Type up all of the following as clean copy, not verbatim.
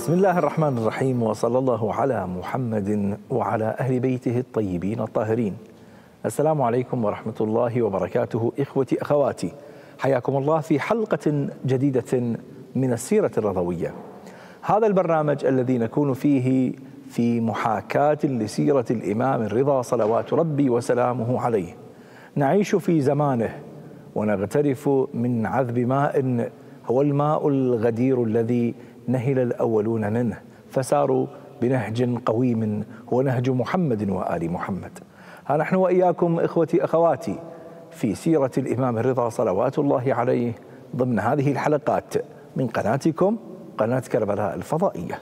بسم الله الرحمن الرحيم، وصلى الله على محمد وعلى أهل بيته الطيبين الطاهرين. السلام عليكم ورحمة الله وبركاته. إخوتي أخواتي، حياكم الله في حلقة جديدة من السيرة الرضوية. هذا البرنامج الذي نكون فيه في محاكاة لسيرة الإمام الرضا صلوات ربي وسلامه عليه. نعيش في زمانه ونغترف من عذب ماء هو الماء الغدير الذي نهل الأولون منه فساروا بنهج قويم هو نهج محمد وآل محمد. ها نحن وإياكم إخوتي أخواتي في سيرة الإمام الرضا صلوات الله عليه ضمن هذه الحلقات من قناتكم قناة كربلاء الفضائية.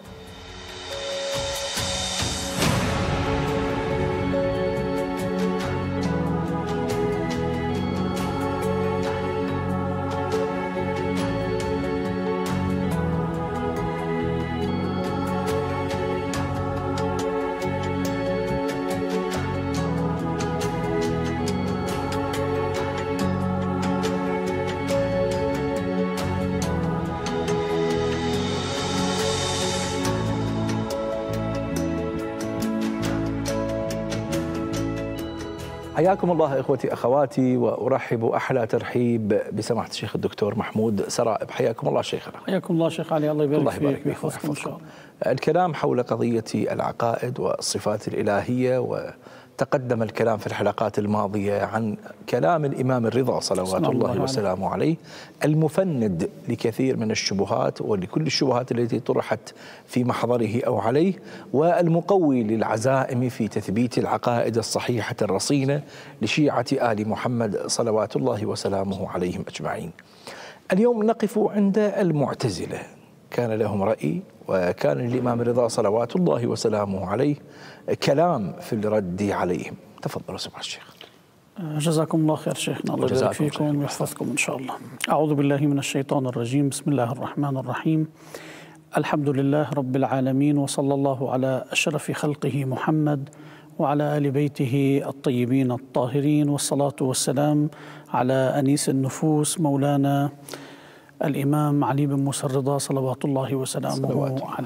حياكم الله إخوتي أخواتي، وأرحب أحلى ترحيب بسماحة الشيخ الدكتور محمود سرائب. حياكم الله شيخنا. حياكم الله شيخ علي، الله يبارك فيك ويحفظكم إن شاء الله. الكلام حول قضية العقائد والصفات الإلهية، وتقدم الكلام في الحلقات الماضية عن كلام الإمام الرضا صلوات الله وسلامه عليه المفند لكثير من الشبهات ولكل الشبهات التي طرحت في محضره أو عليه، والمقوي للعزائم في تثبيت العقائد الصحيحة الرصينة لشيعة آل محمد صلوات الله وسلامه عليهم أجمعين. اليوم نقف عند المعتزلة. كان لهم رأي، وكان الإمام الرضا صلوات الله وسلامه عليه كلام في الرد عليهم. تفضلوا سمع الشيخ. جزاكم الله خير شيخنا، الله يبارك فيكم ويحفظكم إن شاء الله. أعوذ بالله من الشيطان الرجيم، بسم الله الرحمن الرحيم. الحمد لله رب العالمين، وصلى الله على أشرف خلقه محمد وعلى آل بيته الطيبين الطاهرين، والصلاة والسلام على أنيس النفوس مولانا الإمام علي بن موسى الرضا صلوات الله وسلامه عليه.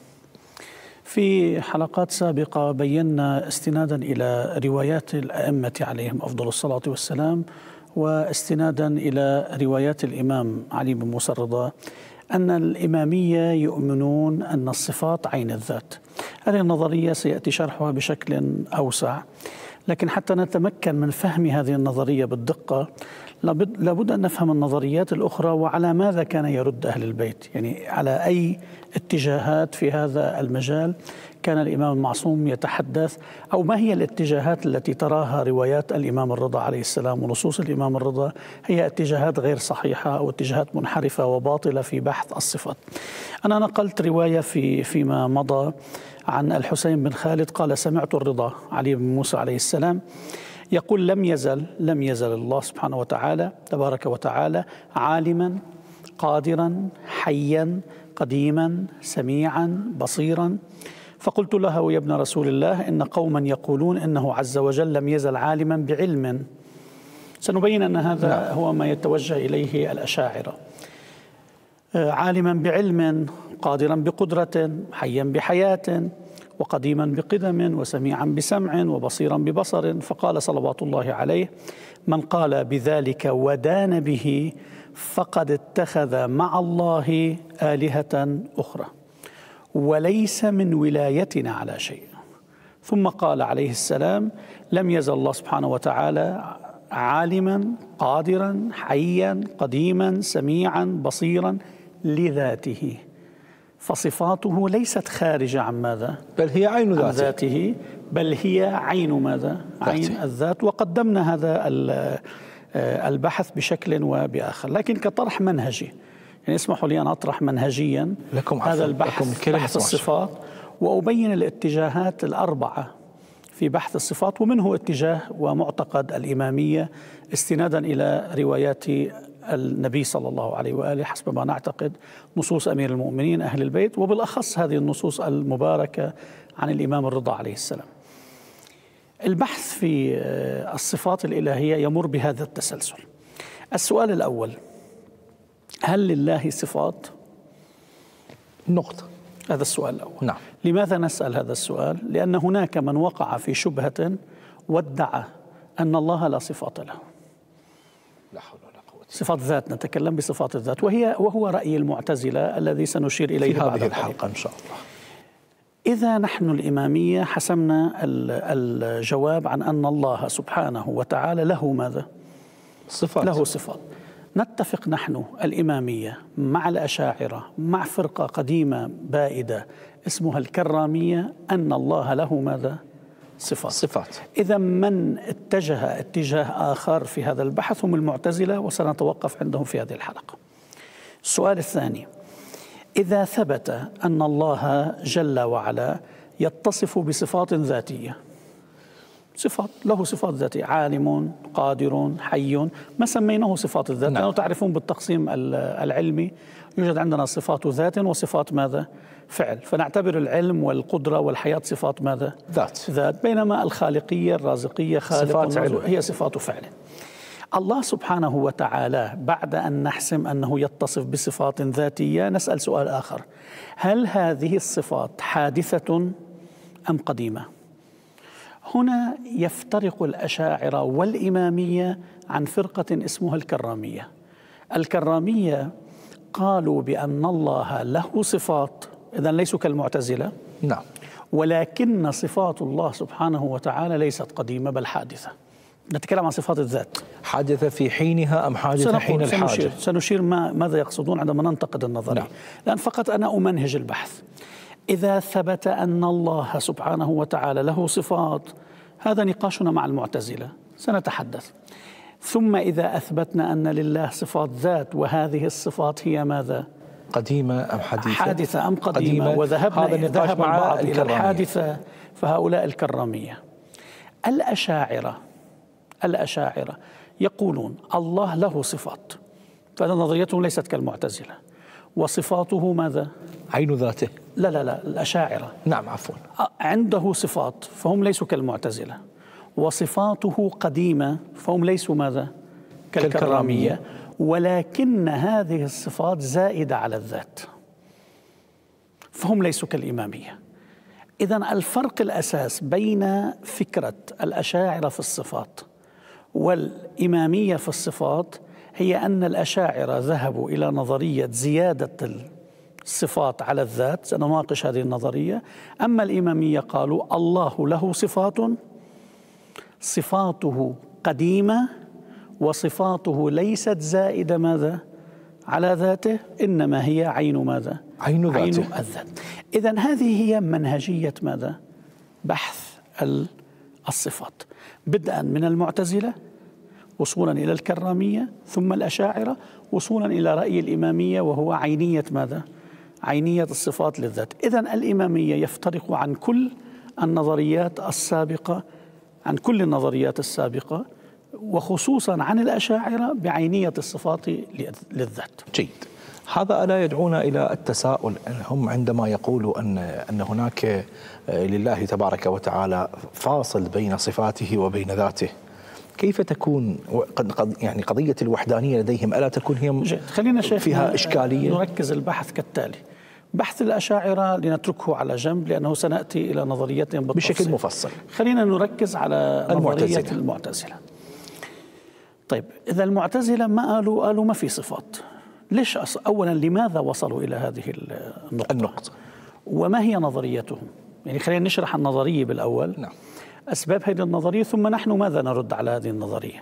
في حلقات سابقة بينا استنادا إلى روايات الأئمة عليهم أفضل الصلاة والسلام، واستنادا إلى روايات الإمام علي بن موسى الرضا، أن الإمامية يؤمنون أن الصفات عين الذات. هذه النظرية سيأتي شرحها بشكل أوسع، لكن حتى نتمكن من فهم هذه النظرية بالدقة لابد أن نفهم النظريات الأخرى وعلى ماذا كان يرد أهل البيت، يعني على أي اتجاهات في هذا المجال كان الإمام المعصوم يتحدث، أو ما هي الاتجاهات التي تراها روايات الإمام الرضا عليه السلام ونصوص الإمام الرضا هي اتجاهات غير صحيحة أو اتجاهات منحرفة وباطلة في بحث الصفات. أنا نقلت رواية فيما مضى عن الحسين بن خالد قال: سمعت الرضا علي بن موسى عليه السلام يقول: لم يزل الله سبحانه وتعالى تبارك وتعالى عالما قادرا حيا قديما سميعا بصيرا. فقلت له: يا ابن رسول الله، إن قوما يقولون إنه عز وجل لم يزل عالما بعلم. سنبين أن هذا هو ما يتوجه إليه الأشاعرة. عالما بعلم، قادرا بقدرة، حيا بحياة، وقديما بقدم، وسميعا بسمع، وبصيرا ببصر. فقال صلوات الله عليه: من قال بذلك ودان به فقد اتخذ مع الله آلهة أخرى، وليس من ولايتنا على شيء. ثم قال عليه السلام: لم يزل الله سبحانه وتعالى عالما قادرا حيا قديما سميعا بصيرا لذاته، فصفاته ليست خارجة عن ماذا؟ بل هي عين ذاته، بل هي عين ماذا؟ عين الذات. وقدمنا هذا البحث بشكل وبآخر، لكن كطرح منهجي، يعني اسمحوا لي أن أطرح منهجيا هذا البحث، بحث الصفات، وأبين الاتجاهات الأربعة في بحث الصفات، ومنه اتجاه ومعتقد الإمامية استنادا إلى روايات النبي صلى الله عليه وآله حسب ما نعتقد نصوص أمير المؤمنين أهل البيت، وبالأخص هذه النصوص المباركة عن الإمام الرضا عليه السلام. البحث في الصفات الإلهية يمر بهذا التسلسل. السؤال الأول: هل لله صفات؟ نقطة. هذا السؤال الأول. نعم. لماذا نسأل هذا السؤال؟ لأن هناك من وقع في شبهة وادعى أن الله لا صفات له. لا حول ولا قوة. صفات ذات، نتكلم بصفات الذات، وهو رأي المعتزلة الذي سنشير إليه في بعد هذه الحلقة إن شاء الله. إذا نحن الإمامية حسمنا الجواب عن أن الله سبحانه وتعالى له ماذا؟ صفات. له صفات. نتفق نحن الإمامية مع الأشاعرة مع فرقة قديمة بائدة اسمها الكرامية أن الله له ماذا؟ صفات. إذا من اتجه اتجاه آخر في هذا البحث هم المعتزلة، وسنتوقف عندهم في هذه الحلقة. السؤال الثاني: إذا ثبت أن الله جل وعلا يتصف بصفات ذاتية، صفات له صفات ذاتية، عالم، قادر، حي، ما سميناه صفات الذات. نعم. لأنه تعرفون بالتقسيم العلمي يوجد عندنا صفات ذات وصفات ماذا؟ فعل. فنعتبر العلم والقدرة والحياة صفات ماذا؟ ذات. بينما الخالقية الرازقية صفات علم، هي صفات فعل. الله سبحانه وتعالى بعد أن نحسم أنه يتصف بصفات ذاتية نسأل سؤال آخر: هل هذه الصفات حادثة أم قديمة؟ هنا يفترق الأشاعرة والإمامية عن فرقة اسمها الكرامية. الكرامية قالوا بأن الله له صفات، إذن ليسوا كالمعتزلة. نعم. ولكن صفات الله سبحانه وتعالى ليست قديمة بل حادثة. نتكلم عن صفات الذات. حادثة في حينها أم حادثة حين الحاجة؟ سنشير ماذا يقصدون عندما ننتقد النظرية. نعم. لأن فقط أنا أمنهج البحث. إذا ثبت أن الله سبحانه وتعالى له صفات، هذا نقاشنا مع المعتزلة، سنتحدث. ثم إذا أثبتنا أن لله صفات ذات وهذه الصفات هي ماذا؟ قديمة أم حديثة؟ حادثة أم قديمة؟ وذهبنا ذهب البعض إلى الحادثة، فهؤلاء الكرامية. الأشاعرة يقولون الله له صفات، فنظريتهم ليست كالمعتزلة. وصفاته ماذا؟ عين ذاته. لا الأشاعرة. نعم عفوا. عنده صفات فهم ليسوا كالمعتزلة. وصفاته قديمة فهم ليسوا ماذا؟ كالكرامية. ولكن هذه الصفات زائدة على الذات، فهم ليسوا كالإمامية. إذن الفرق الأساس بين فكرة الأشاعرة في الصفات والإمامية في الصفات هي أن الأشاعرة ذهبوا إلى نظرية زيادة الصفات على الذات، سنناقش هذه النظرية. أما الإمامية قالوا الله له صفاته قديمة وصفاته ليست زائدة ماذا؟ على ذاته، إنما هي عين ماذا؟ عين ذاته. عين الذات. إذن هذه هي منهجية ماذا؟ بحث الصفات، بدءا من المعتزلة وصولا إلى الكرامية، ثم الأشاعرة، وصولا إلى رأي الإمامية وهو عينية ماذا؟ عينية الصفات للذات. إذن الإمامية يفترق عن كل النظريات السابقة، وخصوصا عن الأشاعرة بعينية الصفات للذات. جيد. هذا ألا يدعونا إلى التساؤل، هم عندما يقولوا أن هناك لله تبارك وتعالى فاصل بين صفاته وبين ذاته، كيف تكون يعني قضية الوحدانية لديهم؟ ألا تكون هي خلينا فيها إشكالية؟ نركز البحث كالتالي: بحث الأشاعرة لنتركه على جنب لأنه سنأتي إلى نظريتهم بشكل مفصل. خلينا نركز على نظرية المعتزلة. طيب، إذا المعتزلة ما قالوا ما في صفات، ليش؟ أولا لماذا وصلوا إلى هذه النقطة؟ وما هي نظريتهم؟ يعني خلينا نشرح النظرية بالأول. نعم. أسباب هذه النظرية، ثم نحن ماذا نرد على هذه النظرية.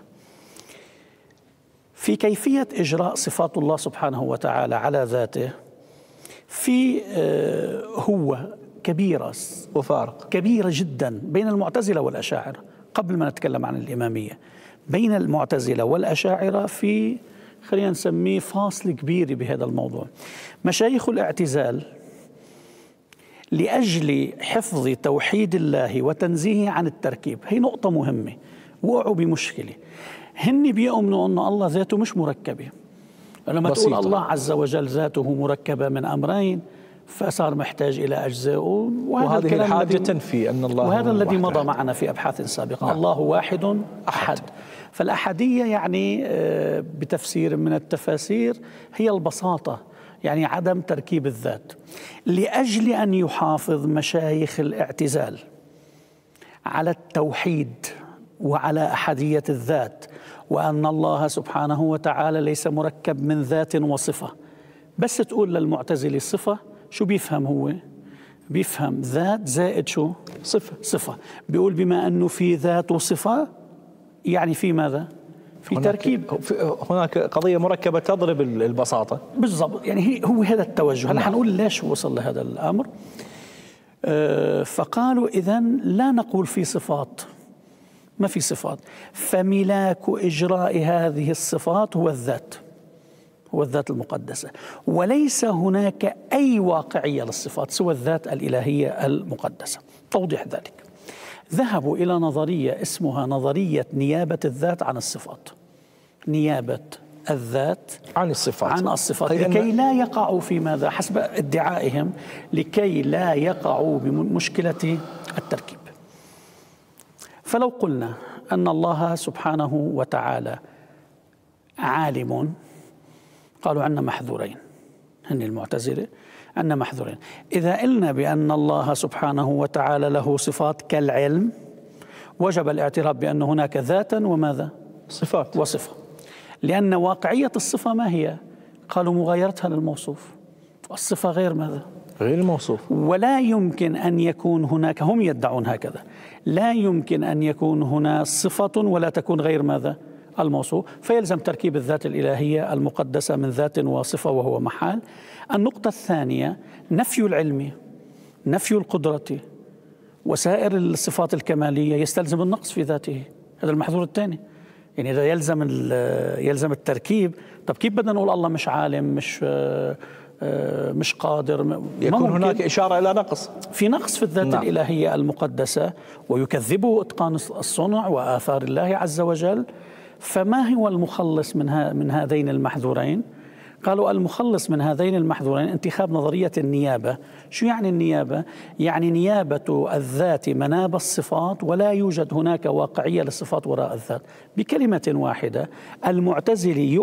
في كيفية إجراء صفات الله سبحانه وتعالى على ذاته في هو كبيرة وفارق كبيرة جدا بين المعتزلة والأشاعرة. قبل ما نتكلم عن الإمامية، بين المعتزلة والأشاعرة في خلينا نسميه فاصل كبير بهذا الموضوع. مشايخ الاعتزال لأجل حفظ توحيد الله وتنزيهه عن التركيب، هي نقطة مهمة، وقعوا بمشكلة. هن بيؤمنوا أن الله ذاته مش مركبة. لما بسيطة. تقول الله عز وجل ذاته مركبة من أمرين فصار محتاج إلى أجزاء، وهذه الحاجة تنفي أن الله، وهذا الذي مضى معنا في أبحاث سابقة. نعم. الله واحد أحد. فالأحدية يعني بتفسير من التفاسير هي البساطة، يعني عدم تركيب الذات. لأجل أن يحافظ مشايخ الاعتزال على التوحيد وعلى أحدية الذات، وأن الله سبحانه وتعالى ليس مركب من ذات وصفة. بس تقول للمعتزلي صفة، شو بيفهم هو؟ بيفهم ذات زائد شو؟ صفة. بيقول بما أنه في ذات وصفة يعني في ماذا؟ في تركيب. هناك قضية مركبة تضرب البساطة. بالضبط، يعني هو هذا التوجه. هلا حنقول ليش وصل لهذا الأمر. فقالوا إذن لا نقول في صفات، ما في صفات، فملاك إجراء هذه الصفات هو الذات، هو الذات المقدسة، وليس هناك أي واقعية للصفات سوى الذات الإلهية المقدسة. توضيح ذلك، ذهبوا إلى نظرية اسمها نظرية نيابة الذات عن الصفات. نيابة الذات عن الصفات لكي لا يقعوا في ماذا؟ حسب ادعائهم لكي لا يقعوا بمشكلة التركيب. فلو قلنا أن الله سبحانه وتعالى عالم، قالوا عنا محذورين، هن المعتزلة عنا محذورين. إذا قلنا بأن الله سبحانه وتعالى له صفات كالعلم، وجب الاعتراف بأن هناك ذاتا وماذا؟ صفات وصفة، لأن واقعية الصفة ما هي؟ قالوا مغايرتها للموصوف، الصفة غير ماذا؟ غير الموصوف. ولا يمكن أن يكون هناك، هم يدعون هكذا، لا يمكن أن يكون هنا صفة ولا تكون غير ماذا؟ الموصوف، فيلزم تركيب الذات الإلهية المقدسة من ذات وصفة وهو محال. النقطة الثانية نفي العلم، نفي القدرة وسائر الصفات الكمالية يستلزم النقص في ذاته، هذا المحظور الثاني. يعني إذا يلزم التركيب، طب كيف بدنا نقول الله مش عالم، مش قادر؟ يكون هناك إشارة إلى نقص، في نقص في الذات الإلهية المقدسة، ويكذبه إتقان الصنع وآثار الله عز وجل. فما هو المخلص من هذين المحذورين؟ قالوا المخلص من هذين المحذورين انتخاب نظرية النيابة. شو يعني النيابة؟ يعني نيابة الذات مناب الصفات، ولا يوجد هناك واقعية للصفات وراء الذات. بكلمة واحدة، المعتزلي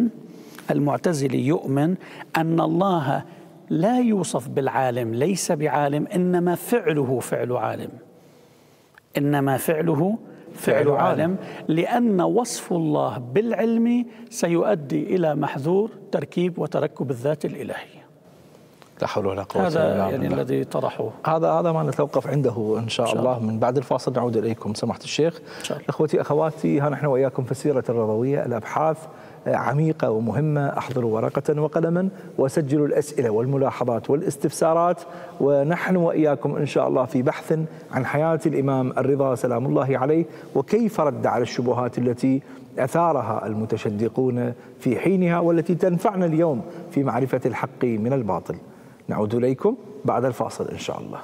يؤمن أن الله لا يوصف بالعالم، ليس بعالم، إنما فعله فعل عالم، إنما فعله فعل عالم، لأن وصف الله بالعلم سيؤدي إلى محذور تركيب وتركب الذات الإلهية. لا حول ولا قوة إلا بالله. هذا يعني الذي طرحوه. هذا ما نتوقف عنده إن شاء الله. من بعد الفاصل نعود إليكم سماحة الشيخ. إخوتي أخواتي، ها نحن وإياكم في السيرة الرضوية، الأبحاث عميقة ومهمة. أحضروا ورقة وقلما وسجلوا الأسئلة والملاحظات والاستفسارات، ونحن وإياكم إن شاء الله في بحث عن حياة الإمام الرضا سلام الله عليه، وكيف رد على الشبهات التي أثارها المتشدقون في حينها، والتي تنفعنا اليوم في معرفة الحق من الباطل. نعود إليكم بعد الفاصل إن شاء الله.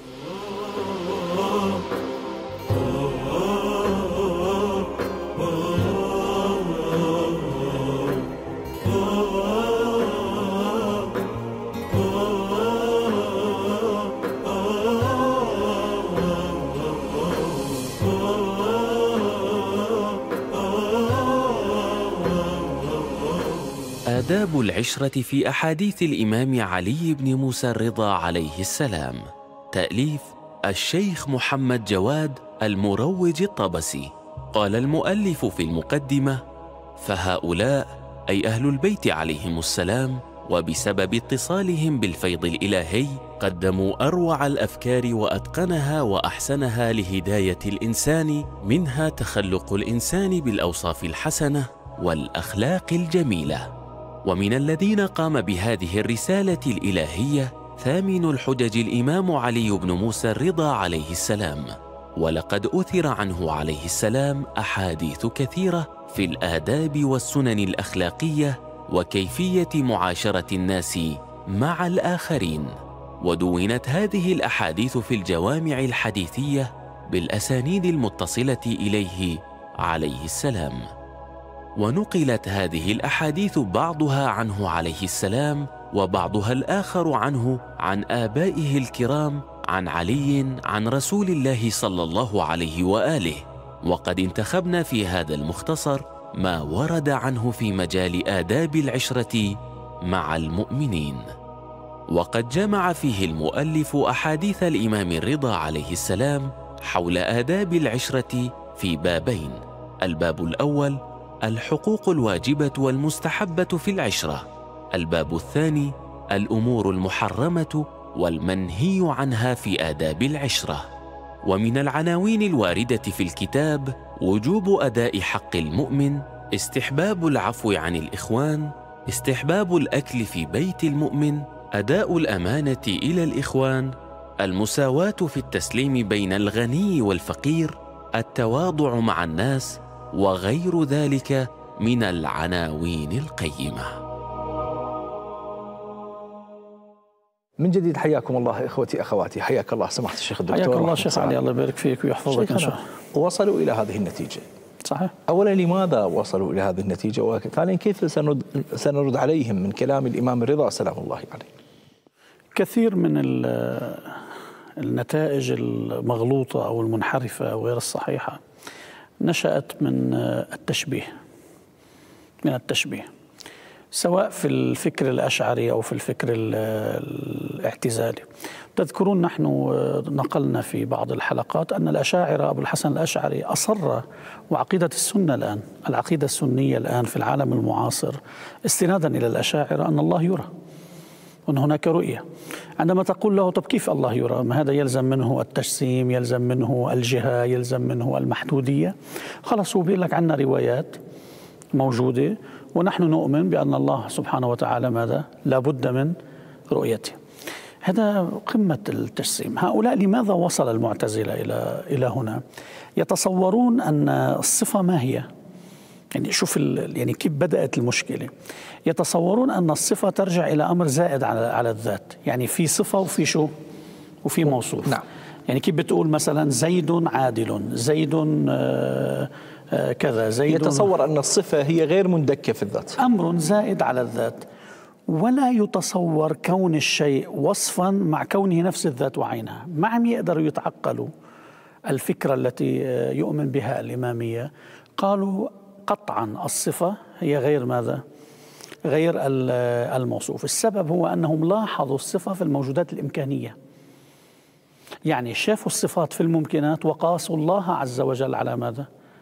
آداب العشرة في أحاديث الإمام علي بن موسى الرضا عليه السلام. تأليف الشيخ محمد جواد المروج الطبسي. قال المؤلف في المقدمة: فهؤلاء أي أهل البيت عليهم السلام، وبسبب اتصالهم بالفيض الإلهي قدموا أروع الأفكار وأتقنها وأحسنها لهداية الإنسان، منها تخلق الإنسان بالأوصاف الحسنة والأخلاق الجميلة. ومن الذين قام بهذه الرسالة الإلهية ثامن الحجج الإمام علي بن موسى الرضا عليه السلام، ولقد أثر عنه عليه السلام أحاديث كثيرة في الآداب والسنن الأخلاقية وكيفية معاشرة الناس مع الآخرين، ودونت هذه الأحاديث في الجوامع الحديثية بالأسانيد المتصلة إليه عليه السلام. ونقلت هذه الأحاديث بعضها عنه عليه السلام وبعضها الآخر عنه عن آبائه الكرام عن علي عن رسول الله صلى الله عليه وآله. وقد انتخبنا في هذا المختصر ما ورد عنه في مجال آداب العشرة مع المؤمنين. وقد جمع فيه المؤلف أحاديث الإمام الرضا عليه السلام حول آداب العشرة في بابين: الباب الأول الحقوق الواجبة والمستحبة في العشرة، الباب الثاني الأمور المحرمة والمنهي عنها في آداب العشرة. ومن العناوين الواردة في الكتاب وجوب أداء حق المؤمن، استحباب العفو عن الإخوان، استحباب الأكل في بيت المؤمن، أداء الأمانة إلى الإخوان، المساواة في التسليم بين الغني والفقير، التواضع مع الناس، وغير ذلك من العناوين القيمة. من جديد حياكم الله إخوتي أخواتي، حياك الله سماحة الشيخ الدكتور. حياك الله شيخ علي، الله يبارك فيك ويحفظك إن شاء الله. وصلوا إلى هذه النتيجة، صحيح. أولا لماذا وصلوا إلى هذه النتيجة؟ وثانيا كيف سنرد عليهم من كلام الإمام الرضا سلام الله عليه؟ كثير من النتائج المغلوطة أو المنحرفة أو غير الصحيحة نشأت من التشبيه، سواء في الفكر الأشعري أو في الفكر الاعتزالي. تذكرون نحن نقلنا في بعض الحلقات أن الأشاعرة أبو الحسن الأشعري أصر، وعقيدة السنة الآن، العقيدة السنية الآن في العالم المعاصر استنادا إلى الأشاعرة أن الله يرى، وأن هناك رؤية. عندما تقول له طب كيف الله يرى؟ ما هذا يلزم منه التجسيم، يلزم منه الجهة، يلزم منه المحدودية. خلاص هو بيقول لك عندنا روايات موجودة ونحن نؤمن بأن الله سبحانه وتعالى ماذا؟ لابد من رؤيته. هذا قمة التجسيم. هؤلاء لماذا وصل المعتزلة إلى هنا؟ يتصورون أن الصفة ما هي؟ يعني شوف يعني كيف بدأت المشكلة. يتصورون أن الصفة ترجع إلى أمر زائد على الذات، يعني في صفة وفي شو؟ وفي موصوف. نعم. يعني كيف بتقول مثلا زيد عادل، زيد كذا، زيد. يتصور أن الصفة هي غير مندكة في الذات، أمر زائد على الذات، ولا يتصور كون الشيء وصفا مع كونه نفس الذات وعينها. ما عم يقدروا يتعقلوا الفكرة التي يؤمن بها الإمامية. قالوا قطعا الصفة هي غير ماذا؟ غير الموصوف. السبب هو أنهم لاحظوا الصفة في الموجودات الإمكانية، يعني شافوا الصفات في الممكنات وقاسوا الله عز وجل على ماذا؟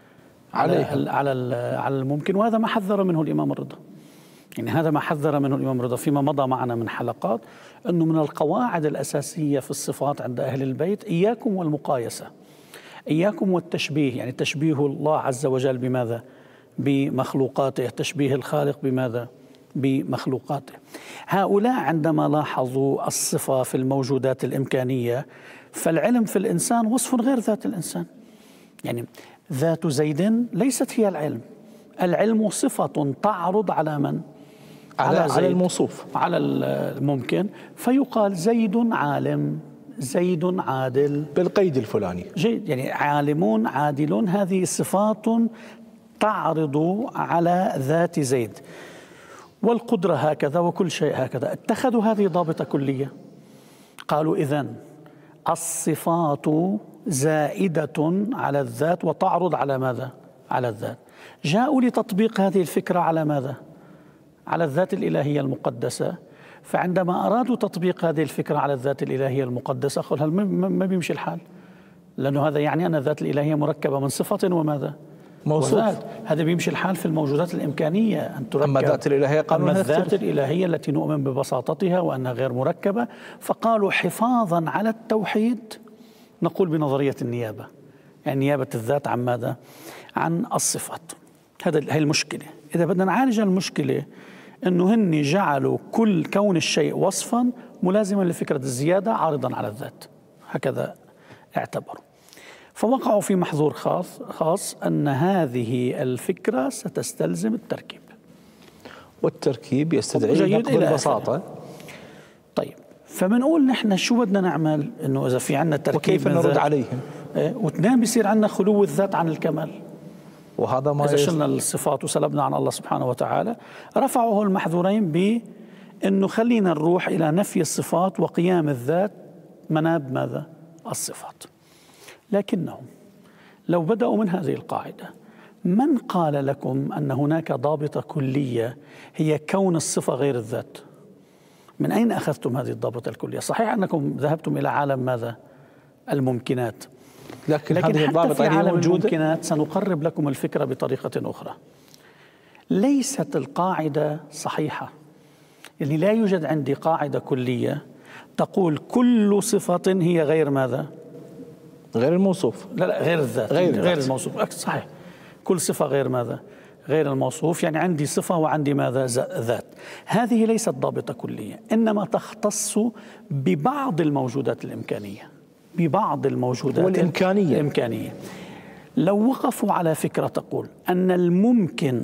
على الممكن. وهذا ما حذر منه الإمام الرضا. يعني هذا ما حذر منه الإمام الرضا فيما مضى معنا من حلقات، أنه من القواعد الأساسية في الصفات عند أهل البيت إياكم والمقايسة، إياكم والتشبيه، يعني تشبيه الله عز وجل بماذا؟ بمخلوقاته، تشبيه الخالق بماذا؟ بمخلوقاته. هؤلاء عندما لاحظوا الصفة في الموجودات الإمكانية، فالعلم في الإنسان وصف غير ذات الإنسان. يعني ذات زيد ليست هي العلم، العلم صفة تعرض على من؟ على الموصوف، على الممكن، فيقال زيد عالم، زيد عادل بالقيد الفلاني. جيد، يعني عالمون عادلون، هذه صفات تعرض على ذات زيد. والقدرة هكذا وكل شيء هكذا. اتخذوا هذه ضابطة كلية. قالوا إذن الصفات زائدة على الذات وتعرض على ماذا؟ على الذات. جاءوا لتطبيق هذه الفكرة على ماذا؟ على الذات الإلهية المقدسة. فعندما أرادوا تطبيق هذه الفكرة على الذات الإلهية المقدسة قالوا ما بيمشي الحال، لأنه هذا يعني أن الذات الإلهية مركبة من صفة وماذا؟ موصوف. هذا بيمشي الحال في الموجودات الإمكانية أن تركب. أما الذات الإلهية أما الذات الإلهية التي نؤمن ببساطتها وأنها غير مركبة، فقالوا حفاظا على التوحيد نقول بنظرية النيابة، يعني نيابة الذات عن ماذا؟ عن الصفات. هي المشكلة. إذا بدنا نعالج المشكلة أنه هن جعلوا كل كون الشيء وصفا ملازما لفكرة الزيادة عارضا على الذات، هكذا اعتبروا. فوقعوا في محظور خاص أن هذه الفكرة ستستلزم التركيب، والتركيب يستدعي نقض البساطة. طيب، فبنقول نحن شو بدنا نعمل؟ إنه إذا في عنا تركيب وكيف نرد عليهم؟ واثنين بيصير عنا خلو الذات عن الكمال. وهذا ما إذا شلنا الصفات وسلبنا عن الله سبحانه وتعالى، رفعوا المحظورين بأنه خلينا نروح إلى نفي الصفات وقيام الذات مناب ماذا؟ الصفات. لكنهم لو بدأوا من هذه القاعدة، من قال لكم أن هناك ضابطة كلية هي كون الصفة غير الذات؟ من أين أخذتم هذه الضابطة الكلية؟ صحيح أنكم ذهبتم إلى عالم ماذا؟ الممكنات، لكن هذه هذه الضابطة في عالم موجودة. الممكنات سنقرب لكم الفكرة بطريقة أخرى. ليست القاعدة صحيحة، يعني لا يوجد عندي قاعدة كلية تقول كل صفة هي غير ماذا؟ غير الموصوف. لا غير الذات، غير الموصوف. صحيح، كل صفة غير ماذا؟ غير الموصوف. يعني عندي صفة وعندي ماذا؟ ذات. هذه ليست ضابطة كلية، إنما تختص ببعض الموجودات الإمكانية، ببعض الموجودات الإمكانية. لو وقفوا على فكرة تقول أن الممكن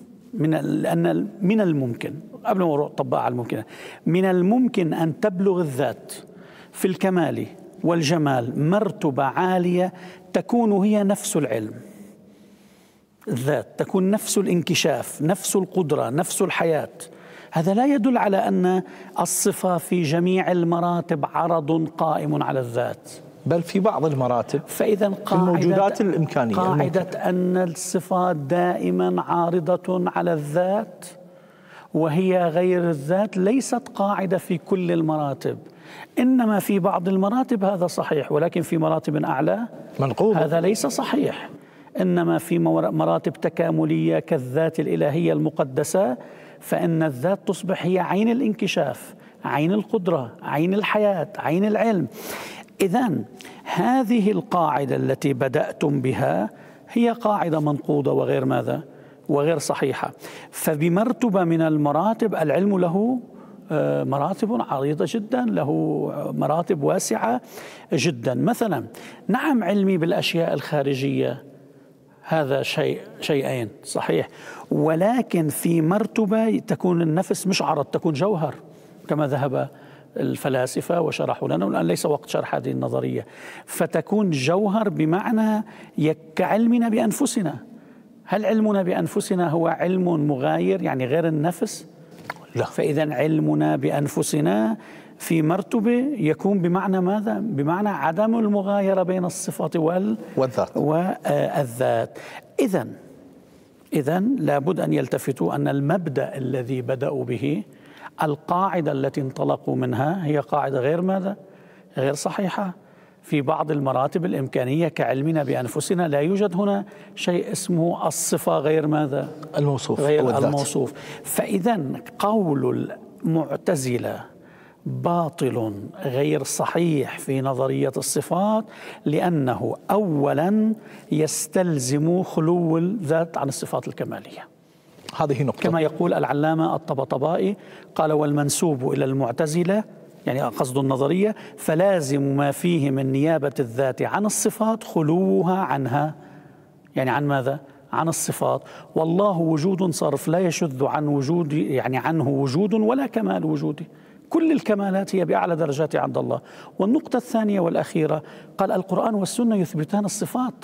من الممكن، قبل ما نطبقها على الممكن، من الممكن أن تبلغ الذات في الكمال والجمال مرتبة عالية تكون هي نفس العلم. الذات تكون نفس الانكشاف، نفس القدرة، نفس الحياة. هذا لا يدل على أن الصفة في جميع المراتب عرض قائم على الذات، بل في بعض المراتب. فإذا الموجودات الإمكانية، قاعدة أن الصفات دائما عارضة على الذات وهي غير الذات ليست قاعدة في كل المراتب، إنما في بعض المراتب هذا صحيح، ولكن في مراتب أعلى منقوض، هذا ليس صحيح. إنما في مراتب تكاملية كالذات الإلهية المقدسة فإن الذات تصبح هي عين الانكشاف، عين القدرة، عين الحياة، عين العلم. إذن هذه القاعدة التي بدأتم بها هي قاعدة منقوضة وغير ماذا؟ وغير صحيحة. فبمرتبة من المراتب العلم له مراتب عريضة جدا، له مراتب واسعة جدا. مثلا نعم علمي بالأشياء الخارجية هذا شيئين صحيح، ولكن في مرتبة تكون النفس مش عرض، تكون جوهر كما ذهب الفلاسفة وشرحوا لنا، والآن ليس وقت شرح هذه النظرية. فتكون جوهر بمعنى كعلمنا بأنفسنا. هل علمنا بأنفسنا هو علم مغاير يعني غير النفس؟ لا. فإذا علمنا بأنفسنا في مرتبة يكون بمعنى ماذا؟ بمعنى عدم المغايرة بين الصفة والذات. إذن لابد أن يلتفتوا أن المبدأ الذي بدأوا به، القاعدة التي انطلقوا منها هي قاعدة غير ماذا؟ غير صحيحة. في بعض المراتب الإمكانية كعلمنا بأنفسنا لا يوجد هنا شيء اسمه الصفة غير ماذا؟ الموصوف، غير الموصوف. فإذا قول المعتزلة باطل غير صحيح في نظرية الصفات، لأنه أولا يستلزم خلو الذات عن الصفات الكمالية. هذه نقطة. كما يقول العلامة الطبطبائي قال: والمنسوب إلى المعتزلة، يعني قصد النظرية، فلازم ما فيه من نيابة الذات عن الصفات خلوها عنها. يعني عن ماذا؟ عن الصفات. والله وجود صرف لا يشذ عن وجود، يعني عنه وجود ولا كمال وجوده. كل الكمالات هي بأعلى درجات عند الله. والنقطة الثانية والأخيرة قال: القرآن والسنة يثبتان الصفات.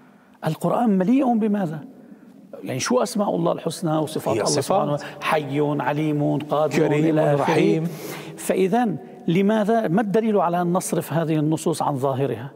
القرآن مليء بماذا؟ يعني شو أسماء الله الحسنى وصفات الله سبحانه؟ حي، عليم، قادر، كريم، رحيم. فإذا لماذا؟ ما الدليل على أن نصرف هذه النصوص عن ظاهرها؟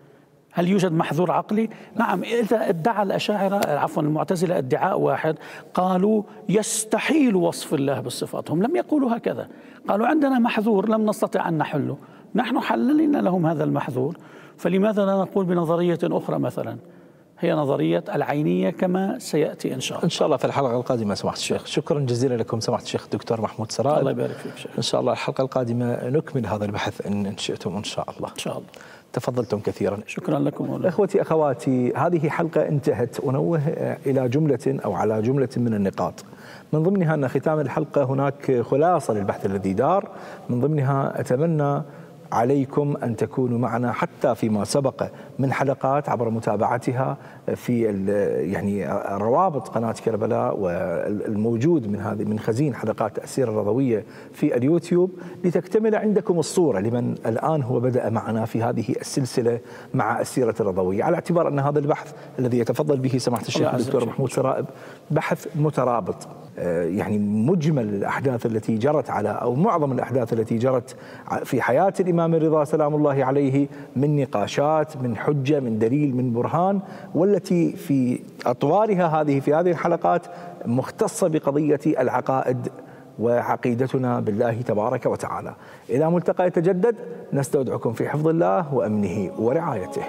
هل يوجد محذور عقلي؟ نعم. إذا ادعى الأشاعرة، عفوا المعتزلة، ادعاء واحد، قالوا يستحيل وصف الله بالصفات. هم لم يقولوا هكذا، قالوا عندنا محذور لم نستطع أن نحله، نحن حللنا لهم هذا المحذور، فلماذا لا نقول بنظرية أخرى مثلا هي نظرية العينية كما سيأتي إن شاء الله. إن شاء الله في الحلقة القادمة سماحة الشيخ. شكرا جزيلا لكم سماحة الشيخ الدكتور محمود سرائب. الله يبارك فيك شيخ. إن شاء الله الحلقة القادمة نكمل هذا البحث إن شئتم إن شاء الله. إن شاء الله. تفضلتم كثيرا. شكرا لكم. إخوتي أخواتي، هذه حلقة انتهت. أنوه إلى جملة أو على جملة من النقاط، من ضمنها أن ختام الحلقة هناك خلاصة للبحث الذي دار. من ضمنها أتمنى عليكم أن تكونوا معنا حتى فيما سبق من حلقات عبر متابعتها في يعني روابط قناة كربلاء والموجود من خزين حلقات السيرة الرضوية في اليوتيوب، لتكتمل عندكم الصورة لمن الآن هو بدأ معنا في هذه السلسلة مع السيرة الرضوية، على اعتبار أن هذا البحث الذي يتفضل به سماحة الشيخ الدكتور محمود سرائب بحث مترابط، يعني مجمل الأحداث التي جرت أو معظم الأحداث التي جرت في حياة الإمام الرضا سلام الله عليه، من نقاشات، من حجة، من دليل، من برهان، والتي في أطوارها في هذه الحلقات مختصة بقضية العقائد وعقيدتنا بالله تبارك وتعالى. إلى ملتقى يتجدد، نستودعكم في حفظ الله وأمنه ورعايته.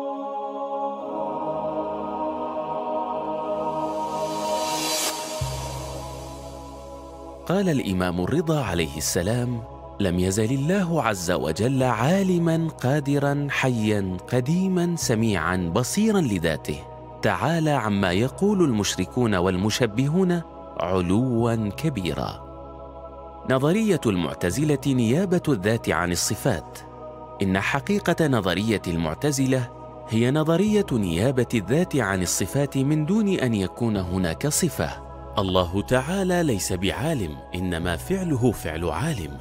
قال الإمام الرضا عليه السلام: لم يزل الله عز وجل عالما قادرا حيا قديما سميعا بصيرا لذاته، تعالى عما يقول المشركون والمشبهون علوا كبيرا. نظرية المعتزلة نيابة الذات عن الصفات. إن حقيقة نظرية المعتزلة هي نظرية نيابة الذات عن الصفات من دون أن يكون هناك صفة. الله تعالى ليس بعالم، إنما فعله فعل عالم،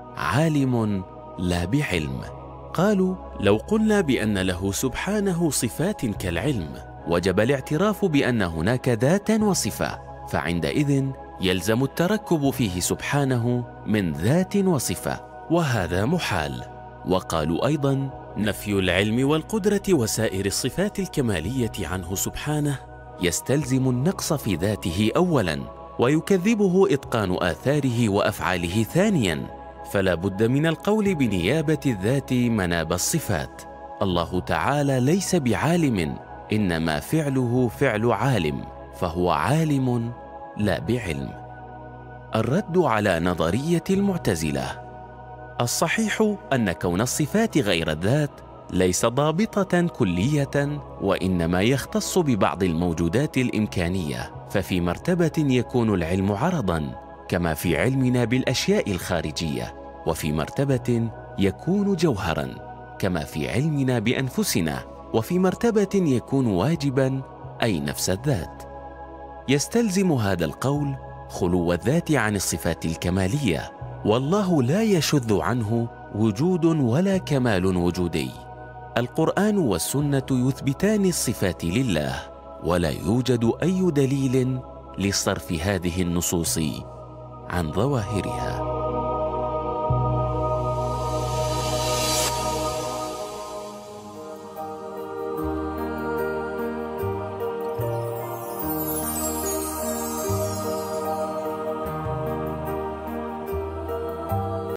عالم لا بعلم. قالوا: لو قلنا بأن له سبحانه صفات كالعلم وجب الاعتراف بأن هناك ذاتا وصفة، فعندئذ يلزم التركب فيه سبحانه من ذات وصفة، وهذا محال. وقالوا أيضا: نفي العلم والقدرة وسائر الصفات الكمالية عنه سبحانه يستلزم النقص في ذاته أولا، ويكذبه إتقان آثاره وأفعاله ثانيا، فلا بد من القول بنيابة الذات مناب الصفات. الله تعالى ليس بعالم، إنما فعله فعل عالم، فهو عالم لا بعلم. الرد على نظرية المعتزلة: الصحيح أن كون الصفات غير الذات ليس ضابطة كلية، وإنما يختص ببعض الموجودات الإمكانية، ففي مرتبة يكون العلم عرضا كما في علمنا بالأشياء الخارجية، وفي مرتبة يكون جوهرا كما في علمنا بأنفسنا، وفي مرتبة يكون واجبا أي نفس الذات. يستلزم هذا القول خلو الذات عن الصفات الكمالية، والله لا يشذ عنه وجود ولا كمال وجودي. القرآن والسنة يثبتان الصفات لله، ولا يوجد أي دليل لصرف هذه النصوص عن ظواهرها.